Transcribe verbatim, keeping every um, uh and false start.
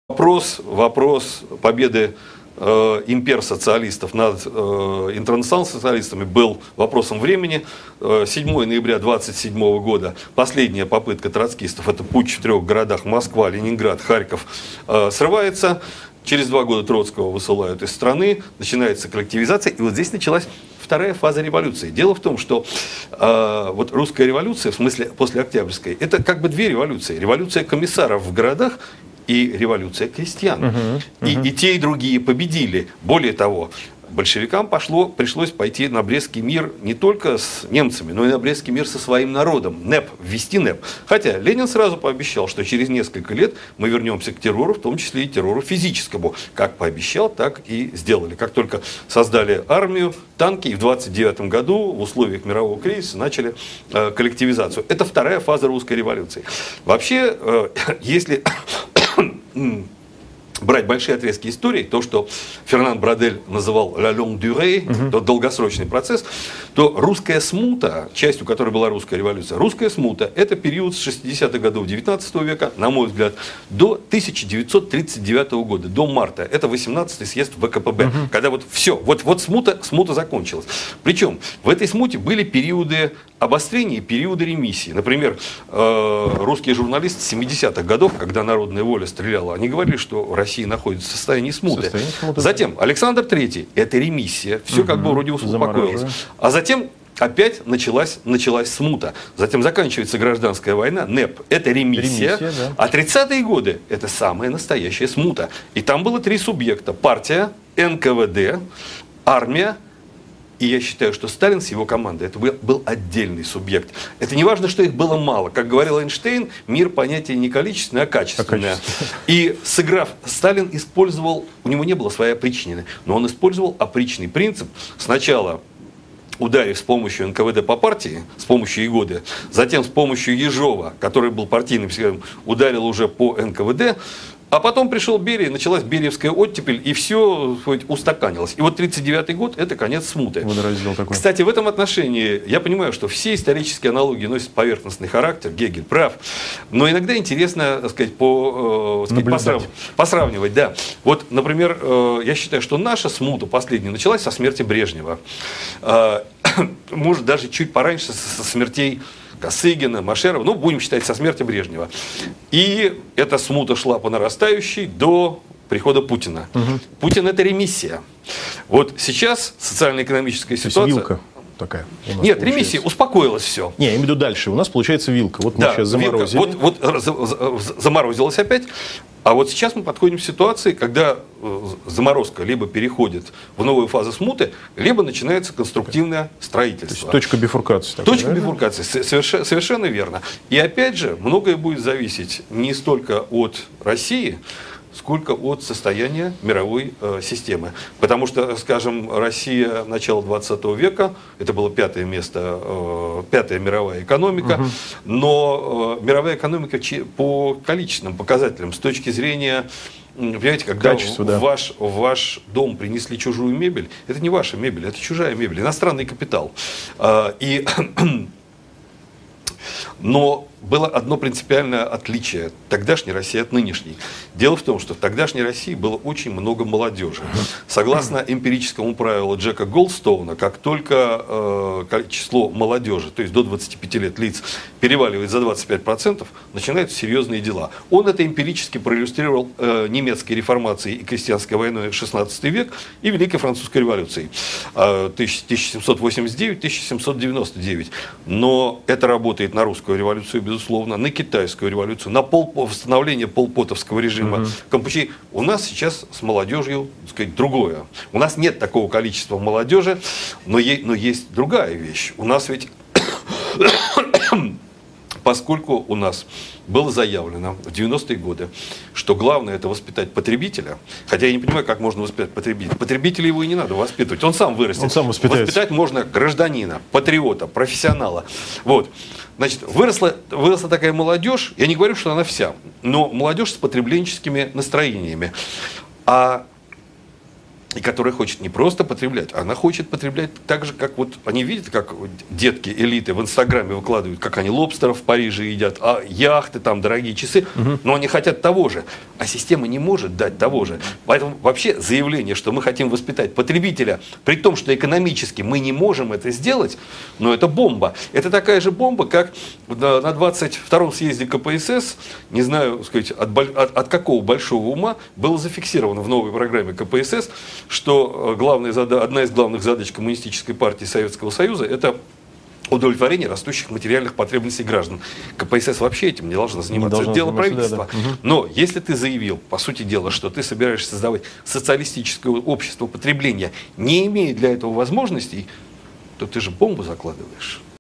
Вопрос, вопрос победы э, импер-социалистов над э, интернационал-социалистами был вопросом времени. Э, седьмого ноября тысяча девятьсот двадцать седьмого года последняя попытка троцкистов, это путч в трех городах, Москва, Ленинград, Харьков, э, срывается. Через два года Троцкого высылают из страны, начинается коллективизация, и вот здесь началась вторая фаза революции. Дело в том, что э, вот русская революция, в смысле после Октябрьской, это как бы две революции. Революция комиссаров в городах и революция крестьян. Uh-huh, uh-huh. И, и те, и другие победили. Более того, большевикам пошло, пришлось пойти на Брестский мир не только с немцами, но и на Брестский мир со своим народом. НЭП, ввести НЭП. Хотя Ленин сразу пообещал, что через несколько лет мы вернемся к террору, в том числе и террору физическому. Как пообещал, так и сделали. Как только создали армию, танки, и в двадцать девятом году в условиях мирового кризиса начали э, коллективизацию. Это вторая фаза русской революции. Вообще, э, если брать большие отрезки истории, то, что Фернан Брадель называл «la longue durée», uh-huh. тот долгосрочный процесс, то русская смута, частью которой была русская революция, русская смута – это период с шестидесятых годов девятнадцатого века, на мой взгляд, до тысяча девятьсот тридцать девятого года, до марта. Это восемнадцатый съезд ВКПБ, uh-huh. когда вот все, вот, вот смута, смута закончилась. Причем в этой смуте были периоды обострения и периоды ремиссии. Например, э, русские журналисты семидесятых годов, когда «Народная воля» стреляла, они говорили, что Россия находится в состоянии смуты. Состояние смуты. Затем Александр Третий – это ремиссия. Все угу. как бы вроде успокоилось. А затем опять началась, началась смута. Затем заканчивается гражданская война. НЭП – это ремиссия. ремиссия да. А тридцатые годы – это самая настоящая смута. И там было три субъекта. Партия, эн ка вэ дэ, армия. И я считаю, что Сталин с его командой это был, был отдельный субъект. Это не важно, что их было мало. Как говорил Эйнштейн, мир понятие не количественное, а качественное. А и сыграв, Сталин использовал, у него не было своей опричнины, но он использовал опричный принцип. Сначала ударив с помощью эн ка вэ дэ по партии, с помощью Егоды, затем с помощью Ежова, который был партийным психологом, ударил уже по эн ка вэ дэ. А потом пришел Берия, началась бериевская оттепель, и все устаканилось. И вот тридцать девятый год – это конец смуты. Кстати, в этом отношении я понимаю, что все исторические аналогии носят поверхностный характер, Гегель прав, но иногда интересно, так сказать, по, так сказать, посрав... посравнивать. Да. Вот, например, я считаю, что наша смута последняя началась со смерти Брежнева. Может, даже чуть пораньше, со смертей Косыгина, Машерова, ну, будем считать, со смерти Брежнева. И эта смута шла по нарастающей до прихода Путина. Угу. Путин – это ремиссия. Вот сейчас социально-экономическая ситуация… Вилка такая. Нет, ремиссия, успокоилось все. Не, я имею в виду дальше. У нас получается вилка. Вот мы да, сейчас заморозили. Вилка. Вот, вот заморозилось опять. А вот сейчас мы подходим к ситуации, когда заморозка либо переходит в новую фазу смуты, либо начинается конструктивное строительство. То есть точка бифуркации. Такой, точка да? бифуркации, совершенно, совершенно верно. И опять же, многое будет зависеть не столько от России, сколько от состояния мировой э, системы. Потому что, скажем, Россия начала двадцатого века, это было пятое место, э, пятая мировая экономика, угу. но э, мировая экономика по количественным показателям, с точки зрения, понимаете, когда Качество, в, да. ваш, в ваш дом принесли чужую мебель, это не ваша мебель, это чужая мебель, иностранный капитал. Э, и... Но было одно принципиальное отличие тогдашней России от нынешней. Дело в том, что в тогдашней России было очень много молодежи. Согласно эмпирическому правилу Джека Голдстоуна, как только э, число молодежи, то есть до двадцати пяти лет лиц, переваливает за двадцать пять процентов, начинаются серьезные дела. Он это эмпирически проиллюстрировал э, немецкой реформацией и крестьянской войной шестнадцатый век и Великой Французской революцией э, тысяча семьсот восемьдесят девять — тысяча семьсот девяносто девять. Но это работает на русскую революцию, безусловно, на китайскую революцию, на пол, восстановление полпотовского режима uh-huh. Кампучи. У нас сейчас с молодежью, так сказать, другое. У нас нет такого количества молодежи, но, е, но есть другая вещь. У нас ведь, поскольку у нас было заявлено в девяностые годы, что главное это воспитать потребителя, хотя я не понимаю, как можно воспитать потребителя. Потребителя его и не надо воспитывать, он сам вырастет. Он сам воспитается. Воспитать можно гражданина, патриота, профессионала. Вот. Значит, выросла, выросла такая молодежь, я не говорю, что она вся, но молодежь с потребленческими настроениями. А и которая хочет не просто потреблять, она хочет потреблять так же, как вот они видят, как детки элиты в Инстаграме выкладывают, как они лобстеров в Париже едят, а яхты, там дорогие часы, угу. но они хотят того же, а система не может дать того же. Поэтому вообще заявление, что мы хотим воспитать потребителя, при том, что экономически мы не можем это сделать, но это бомба. Это такая же бомба, как на двадцать втором съезде ка пэ эс эс, не знаю, сказать, от, от, от какого большого ума было зафиксировано в новой программе ка пэ эс эс, что главная, одна из главных задач Коммунистической партии Советского Союза – это удовлетворение растущих материальных потребностей граждан. ка пэ эс эс вообще этим не должна заниматься. Это дело правительства. Да, да. Но если ты заявил, по сути дела, что ты собираешься создавать социалистическое общество потребления, не имея для этого возможностей, то ты же бомбу закладываешь.